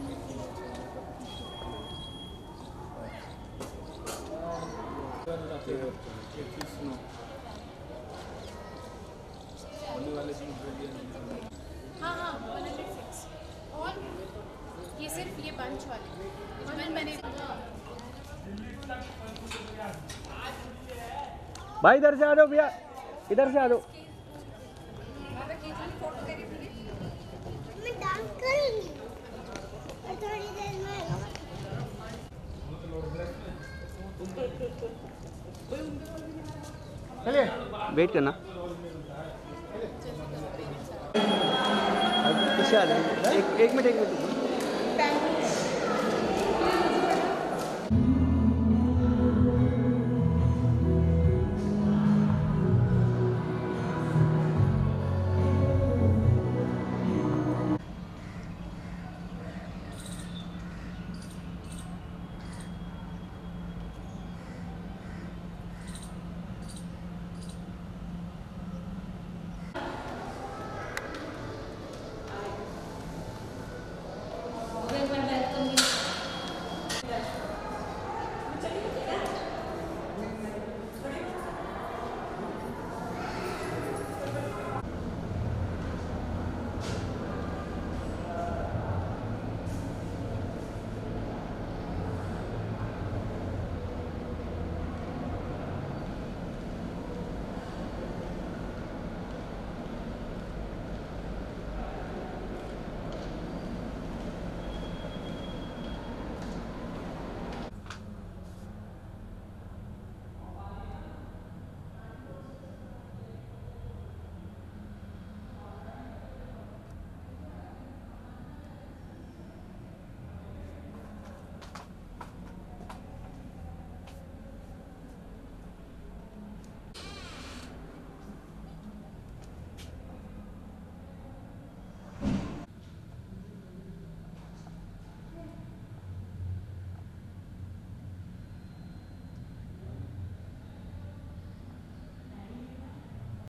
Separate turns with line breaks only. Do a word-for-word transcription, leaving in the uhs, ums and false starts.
हाँ हाँ one hundred six और ये सिर्फ ये बंच वाले मैंने मैंने
भाई इधर से आ जाओ भैया, इधर से आ जाओ।
मैं डांस करूंगी और थोड़ी देर में
चलिए वेट करना। किससे आ जाए? एक एक मिनट एक मिनट